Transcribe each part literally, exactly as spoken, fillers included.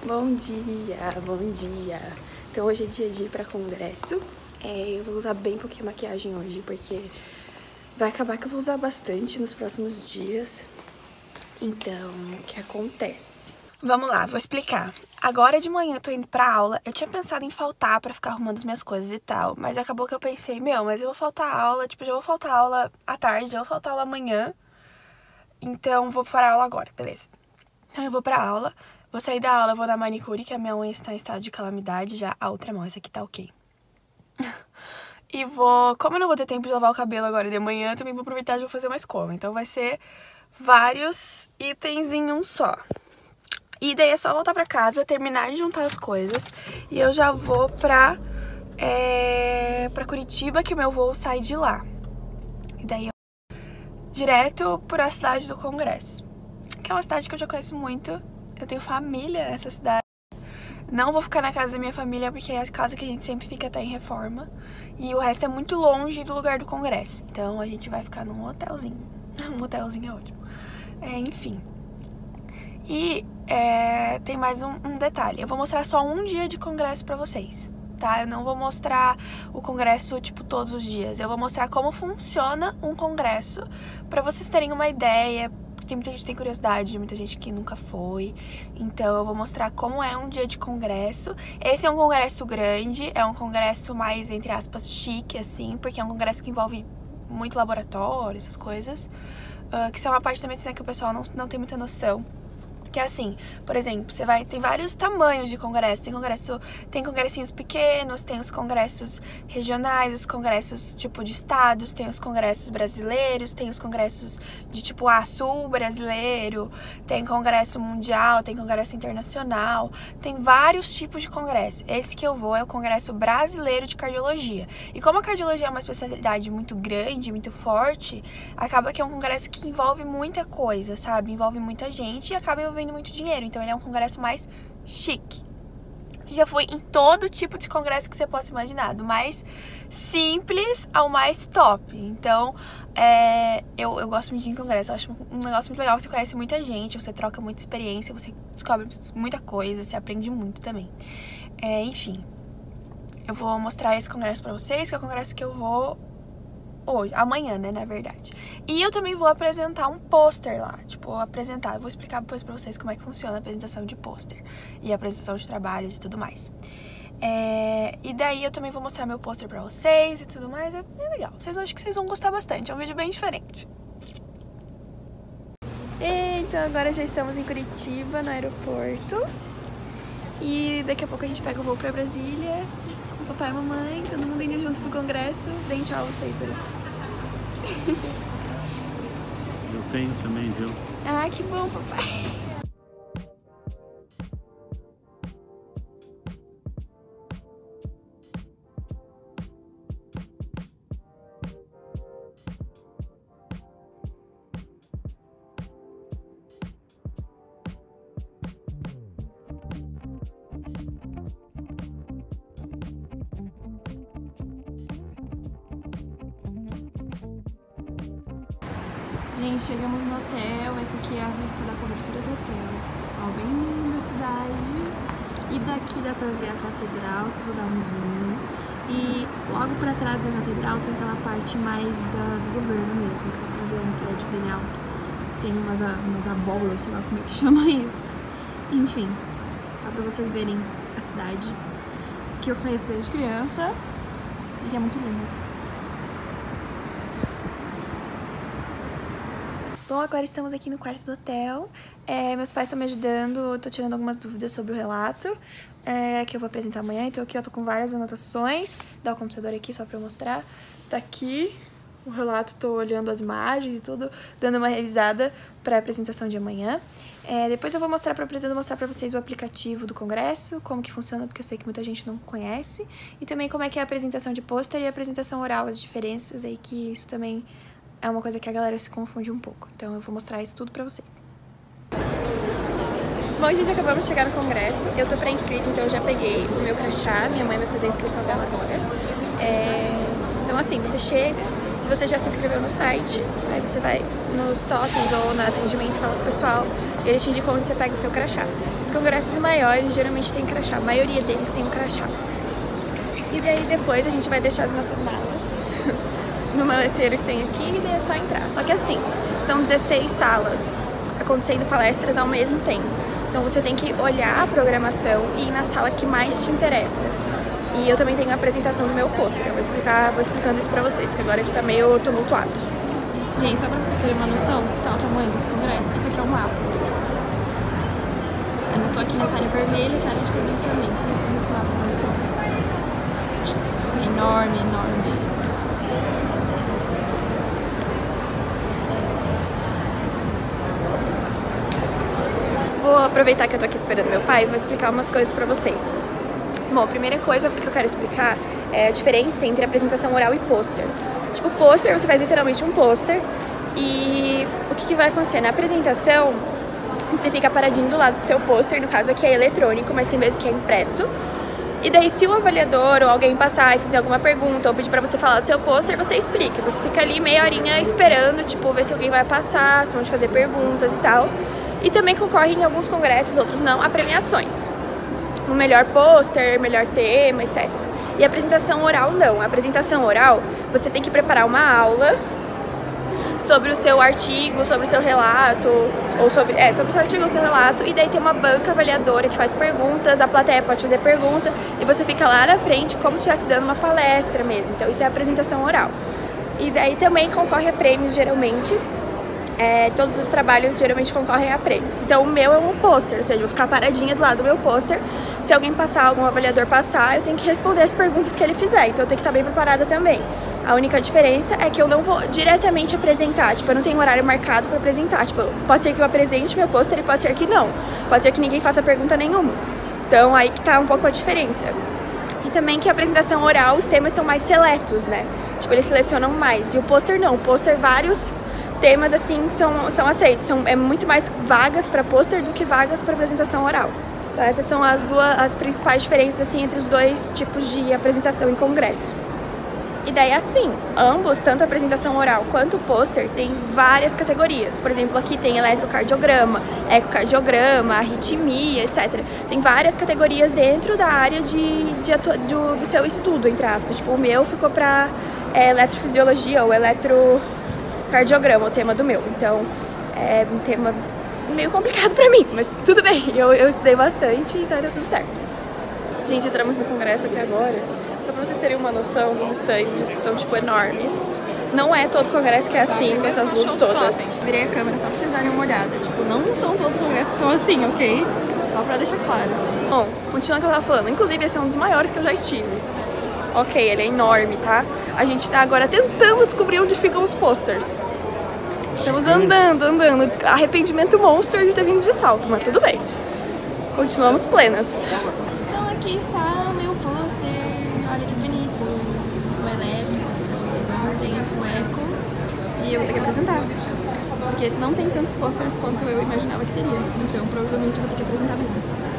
Bom dia, bom dia. Então hoje é dia de ir pra congresso. É, eu vou usar bem pouquinho maquiagem hoje, porque vai acabar que eu vou usar bastante nos próximos dias. Então, o que acontece? Vamos lá, vou explicar. Agora de manhã eu tô indo pra aula. Eu tinha pensado em faltar pra ficar arrumando as minhas coisas e tal, mas acabou que eu pensei, meu, mas eu vou faltar aula, tipo, já vou faltar aula à tarde, já vou faltar aula amanhã. Então, vou para a aula agora, beleza. Então eu vou pra aula. Vou sair da aula, vou dar manicure, que a minha unha está em estado de calamidade. Já a outra mão, essa aqui tá ok. E vou... Como eu não vou ter tempo de lavar o cabelo agora de manhã, também vou aproveitar e vou fazer uma escova. Então vai ser vários itens em um só. E daí é só voltar pra casa, terminar de juntar as coisas. E eu já vou pra... É, pra Curitiba, que o meu voo sai de lá. E daí eu vou direto pra cidade do Congresso. Que é uma cidade que eu já conheço muito. Eu tenho família nessa cidade. Não vou ficar na casa da minha família, porque é a casa que a gente sempre fica, tá em reforma. E o resto é muito longe do lugar do congresso. Então a gente vai ficar num hotelzinho. Um hotelzinho é ótimo. É, enfim. E é, tem mais um, um detalhe. Eu vou mostrar só um dia de congresso pra vocês, tá? Eu não vou mostrar o congresso, tipo, todos os dias. Eu vou mostrar como funciona um congresso, pra vocês terem uma ideia. Tem muita gente que tem curiosidade, muita gente que nunca foi. Então eu vou mostrar como é um dia de congresso. Esse é um congresso grande, é um congresso mais, entre aspas, chique, assim, porque é um congresso que envolve muito laboratório, essas coisas. Uh, que são uma parte da medicina que o pessoal não, não tem muita noção. Que é assim, por exemplo, você vai, tem vários tamanhos de congresso. Tem congresso, tem congressinhos pequenos, tem os congressos regionais, os congressos tipo de estados, tem os congressos brasileiros, tem os congressos de tipo ah, sul brasileiro, tem congresso mundial, tem congresso internacional, tem vários tipos de congresso. Esse que eu vou é o Congresso Brasileiro de Cardiologia. E como a cardiologia é uma especialidade muito grande, muito forte, acaba que é um congresso que envolve muita coisa, sabe? Envolve muita gente e acaba envolvendo muito dinheiro, então ele é um congresso mais chique. Já fui em todo tipo de congresso que você possa imaginar, do mais simples ao mais top. Então, é, eu, eu gosto muito de ir em congresso, eu acho um negócio muito legal, você conhece muita gente, você troca muita experiência, você descobre muita coisa, você aprende muito também. É, enfim, eu vou mostrar esse congresso pra vocês, que é o congresso que eu vou hoje, amanhã, né, na verdade. E eu também vou apresentar um pôster lá, tipo, apresentar, eu vou explicar depois pra vocês como é que funciona a apresentação de pôster e a apresentação de trabalhos e tudo mais. É, e daí eu também vou mostrar meu pôster pra vocês e tudo mais, é bem legal. Vocês acham que vocês vão gostar bastante, é um vídeo bem diferente. E, então agora já estamos em Curitiba, no aeroporto. E daqui a pouco a gente pega o voo pra Brasília. Papai e mamãe, todo mundo indo junto pro congresso. Deem tchau vocês, Bruno. Eu tenho também, viu? Ah, que bom, papai. Gente, chegamos no hotel, essa aqui é a vista da cobertura do hotel. Ó, bem linda a cidade. E daqui dá pra ver a catedral, que eu vou dar um zoom. E logo pra trás da catedral tem aquela parte mais da, do governo mesmo, que dá pra ver um prédio bem alto. Tem umas, umas abóboras, sei lá como é que chama isso. Enfim, só pra vocês verem a cidade, que eu conheço desde criança e que é muito linda. Bom, agora estamos aqui no quarto do hotel. É, meus pais estão me ajudando, tô tirando algumas dúvidas sobre o relato é, que eu vou apresentar amanhã. Então aqui eu tô com várias anotações. Dá o computador aqui só pra eu mostrar. Tá aqui o relato, tô olhando as imagens e tudo, dando uma revisada pra apresentação de amanhã. É, depois eu vou mostrar, pra, pretendo mostrar pra vocês o aplicativo do congresso, como que funciona, porque eu sei que muita gente não conhece. E também como é que é a apresentação de pôster e a apresentação oral, as diferenças aí, que isso também é uma coisa que a galera se confunde um pouco. Então eu vou mostrar isso tudo pra vocês. Bom, gente, acabamos de chegar no congresso. Eu tô pré-inscrita, então eu já peguei o meu crachá. Minha mãe vai fazer a inscrição dela agora. É... Então assim, você chega, se você já se inscreveu no site, aí você vai nos totens ou no atendimento, fala com o pessoal, e eles te indicam onde você pega o seu crachá. congressos maiores geralmente tem crachá, a maioria deles tem um crachá. E daí depois a gente vai deixar as nossas malas no maleteiro que tem aqui e daí é só entrar. Só que assim, são dezesseis salas acontecendo palestras ao mesmo tempo. Então você tem que olhar a programação e ir na sala que mais te interessa. E eu também tenho a apresentação do meu pôster. Eu vou explicar, vou explicando isso pra vocês, que agora aqui tá meio tumultuado. Gente, só pra vocês terem uma noção do que tá o tamanho desse congresso, isso aqui é um mapa. Eu tô aqui nessa área vermelha, que é a área de credenciamento. Não sei nesse mapa, não sei. É enorme, enorme. Vou aproveitar que eu tô aqui esperando meu pai e vou explicar umas coisas pra vocês. Bom, a primeira coisa que eu quero explicar é a diferença entre apresentação oral e pôster. Tipo, pôster, você faz literalmente um pôster e o que, que vai acontecer? Na apresentação, você fica paradinho do lado do seu pôster, no caso aqui é eletrônico, mas tem vezes que é impresso. E daí, se o avaliador ou alguém passar e fizer alguma pergunta ou pedir pra você falar do seu pôster, você explica. Você fica ali meia horinha esperando, tipo, ver se alguém vai passar, se vão te fazer perguntas e tal. E também concorre em alguns congressos, outros não, a premiações. O melhor pôster, melhor tema, etcétera. E a apresentação oral não. A apresentação oral, você tem que preparar uma aula sobre o seu artigo, sobre o seu relato, ou sobre, é, sobre o seu artigo ou o seu relato, e daí tem uma banca avaliadora que faz perguntas, a plateia pode fazer pergunta, e você fica lá na frente como se estivesse dando uma palestra mesmo. Então isso é a apresentação oral. E daí também concorre a prêmios, geralmente. É, todos os trabalhos geralmente concorrem a prêmios. Então o meu é um pôster, ou seja, eu vou ficar paradinha do lado do meu pôster. Se alguém passar, algum avaliador passar, eu tenho que responder as perguntas que ele fizer, então eu tenho que estar bem preparada também. A única diferença é que eu não vou diretamente apresentar, tipo, eu não tenho horário marcado para apresentar. Tipo, pode ser que eu apresente meu pôster e pode ser que não. Pode ser que ninguém faça pergunta nenhuma. Então aí que tá um pouco a diferença. E também que a apresentação oral, os temas são mais seletos, né? Tipo, eles selecionam mais. E o pôster não, o pôster vários temas assim são, são aceitos, são é muito mais vagas para pôster do que vagas para apresentação oral. Então essas são as duas as principais diferenças assim entre os dois tipos de apresentação em congresso. E daí assim, ambos, tanto a apresentação oral quanto o pôster, tem várias categorias. Por exemplo, aqui tem eletrocardiograma, ecocardiograma, arritmia, etcétera. Tem várias categorias dentro da área de, de atua, do, do seu estudo, entre aspas. Tipo, o meu ficou para é, eletrofisiologia ou eletrocardiograma, o tema do meu. Então, é um tema meio complicado pra mim, mas tudo bem. Eu, eu estudei bastante, então tá tudo certo. Gente, entramos no congresso aqui agora. Só pra vocês terem uma noção, os stands estão, tipo, enormes. Não é todo congresso que é assim, com essas luzes todas. Virei a câmera só pra vocês darem uma olhada. Tipo, não são todos os congressos que são assim, ok? Só pra deixar claro. Bom, continuando o que eu tava falando. Inclusive, esse é um dos maiores que eu já estive. Ok, ele é enorme, tá? A gente tá agora tentando descobrir onde ficam os posters. Estamos andando, andando. Arrependimento monster de ter vindo de salto, mas tudo bem. Continuamos plenas. Então aqui está o meu pôster. Olha que bonito. O elétrico, tem o eco. E eu vou ter que apresentar. Porque não tem tantos posters quanto eu imaginava que teria. Então provavelmente eu vou ter que apresentar mesmo.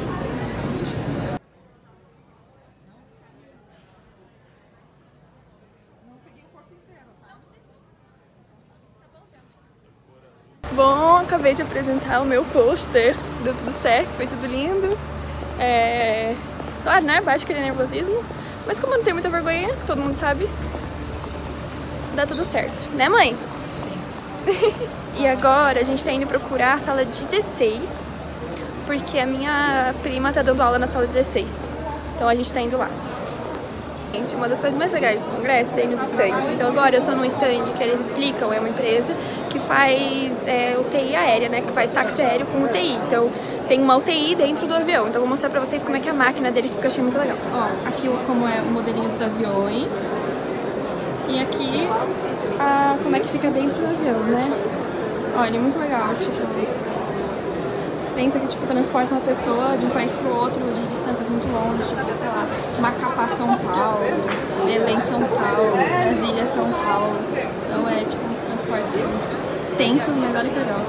Bom, acabei de apresentar o meu pôster, deu tudo certo, foi tudo lindo. É... Claro, né? Bate aquele nervosismo, mas como eu não tenho muita vergonha, todo mundo sabe, dá tudo certo. Né, mãe? Sim. E agora a gente tá indo procurar a sala dezesseis, porque a minha prima tá dando aula na sala dezesseis. Então a gente tá indo lá. Gente, uma das coisas mais legais do congresso é ir nos stands. Então agora eu tô num stand que eles explicam, é uma empresa que faz é, U T I aérea, né? Que faz táxi aéreo com U T I. Então tem uma U T I dentro do avião. Então eu vou mostrar pra vocês como é que é a máquina deles, porque eu achei muito legal. Ó, aqui como é o modelinho dos aviões. E aqui a, como é que fica dentro do avião, né? Olha, é muito legal, tipo... Pensa que, tipo, transporta uma pessoa de um país pro outro de distâncias muito longas, tipo, sei lá, Macapá, São Paulo, Belém, São Paulo, Brasília, São Paulo. Então é, tipo, uns transportes tensos, mas olha que legal.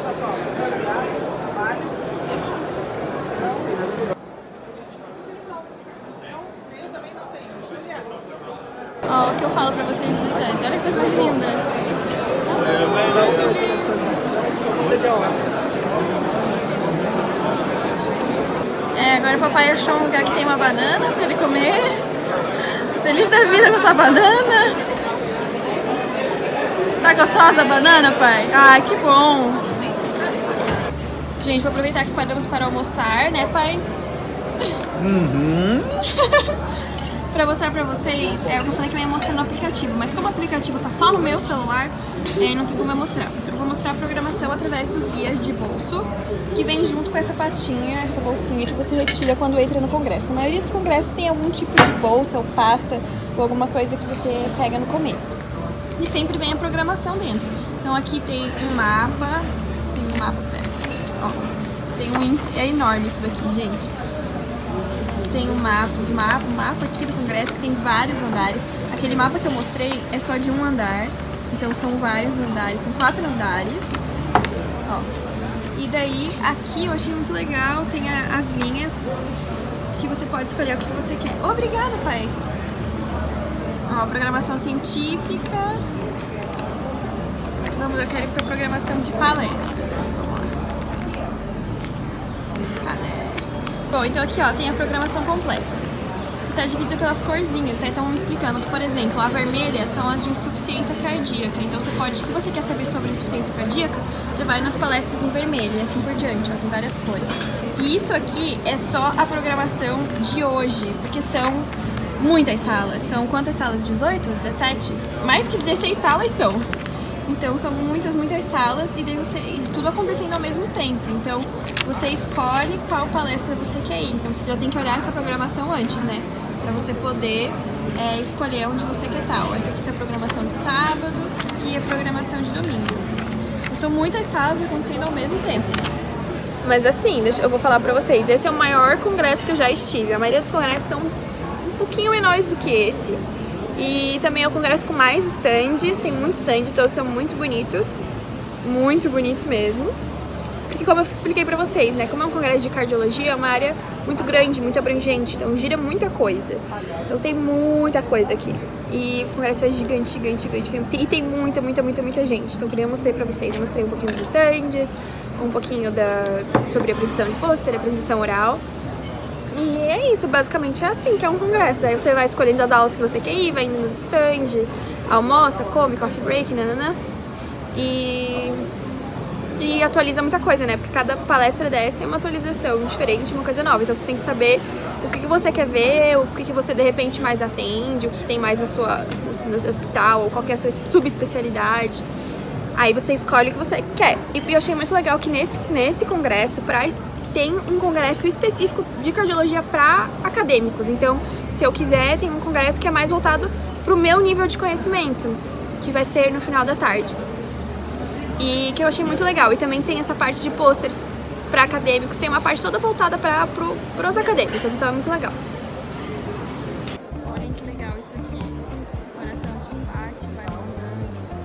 Ó, o que eu falo pra vocês dos stands, olha que coisa mais linda. É, agora o papai achou um lugar que tem uma banana pra ele comer. Feliz da vida com a sua banana. Tá gostosa a banana, pai? Ah, que bom. Gente, vou aproveitar que paramos para almoçar, né, pai? Uhum. Pra mostrar pra vocês, é o que eu falei que eu ia mostrar no aplicativo, mas como o aplicativo tá só no meu celular, é, não tem como eu mostrar. Então eu vou mostrar a programação através do guia de bolso, que vem junto com essa pastinha, essa bolsinha que você retira quando entra no congresso. A maioria dos congressos tem algum tipo de bolsa ou pasta ou alguma coisa que você pega no começo. E sempre vem a programação dentro. Então aqui tem um mapa, tem um mapa, espera, ó, tem um índice, é enorme isso daqui, gente. Tem o mapa, os mapa, o mapa aqui do congresso que tem vários andares. Aquele mapa que eu mostrei é só de um andar, então são vários andares, são quatro andares. Ó. E daí aqui eu achei muito legal, tem a, as linhas que você pode escolher o que você quer. Obrigada, pai! Ó, programação científica. Vamos, eu quero ir pra programação de palestra. Vamos lá. Cadê? Bom, então aqui ó, tem a programação completa. Está dividida pelas corzinhas, tá? Então vamos explicando que, por exemplo, a vermelha são as de insuficiência cardíaca. Então você pode, se você quer saber sobre insuficiência cardíaca, você vai nas palestras em vermelho e assim por diante, ó, tem várias cores. E isso aqui é só a programação de hoje, porque são muitas salas. São quantas salas? dezoito? dezessete? Mais que dezesseis salas são. Então são muitas, muitas salas e daí você, e tudo acontecendo ao mesmo tempo. Então você escolhe qual palestra você quer ir. Então você já tem que olhar essa programação antes, né? Pra você poder é, escolher onde você quer estar. Essa aqui é a programação de sábado e a programação de domingo. Então, são muitas salas acontecendo ao mesmo tempo. Mas assim, deixa, eu vou falar pra vocês, esse é o maior congresso que eu já estive. A maioria dos congressos são um pouquinho menores do que esse. E também é o congresso com mais stands, tem muitos stands, todos são muito bonitos, muito bonitos mesmo. Porque como eu expliquei pra vocês, né, como é um congresso de cardiologia, é uma área muito grande, muito abrangente, então gira muita coisa. Então tem muita coisa aqui. E o congresso é gigante, gigante, gigante, gigante. E tem muita, muita, muita, muita gente. Então eu queria mostrar pra vocês, eu mostrei um pouquinho dos stands, um pouquinho da, sobre a apresentação de pôster, a apresentação oral. E é isso, basicamente é assim que é um congresso. Aí você vai escolhendo as aulas que você quer ir, vai indo nos stands, almoça, come, coffee break, nanana. E, e atualiza muita coisa, né? Porque cada palestra dessa é uma atualização diferente, uma coisa nova. Então você tem que saber o que, que você quer ver, o que, que você de repente mais atende, o que, que tem mais na sua, no seu hospital, ou qual que é a sua subespecialidade. Aí você escolhe o que você quer. E eu achei muito legal que nesse, nesse congresso, pra tem um congresso específico de cardiologia para acadêmicos. Então, se eu quiser, tem um congresso que é mais voltado para o meu nível de conhecimento, que vai ser no final da tarde. E que eu achei muito legal. E também tem essa parte de pôsteres para acadêmicos, tem uma parte toda voltada para pro, os acadêmicos, então é muito legal. Olhem que legal isso aqui. Coração de empate, vai rolando.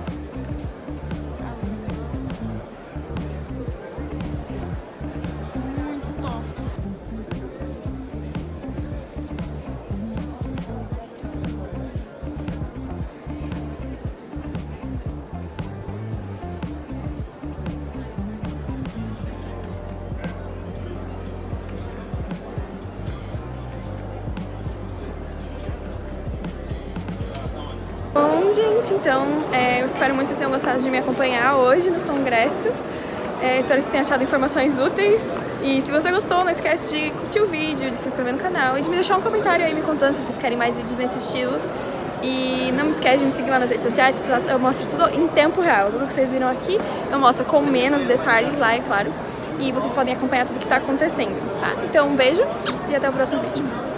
Bom, gente, então é, eu espero muito que vocês tenham gostado de me acompanhar hoje no congresso. É, espero que vocês tenham achado informações úteis. E se você gostou, não esquece de curtir o vídeo, de se inscrever no canal e de me deixar um comentário aí me contando se vocês querem mais vídeos nesse estilo. E não me esquece de me seguir lá nas redes sociais, porque eu mostro tudo em tempo real. Tudo que vocês viram aqui eu mostro com menos detalhes lá, é claro. E vocês podem acompanhar tudo que está acontecendo, tá? Então um beijo e até o próximo vídeo.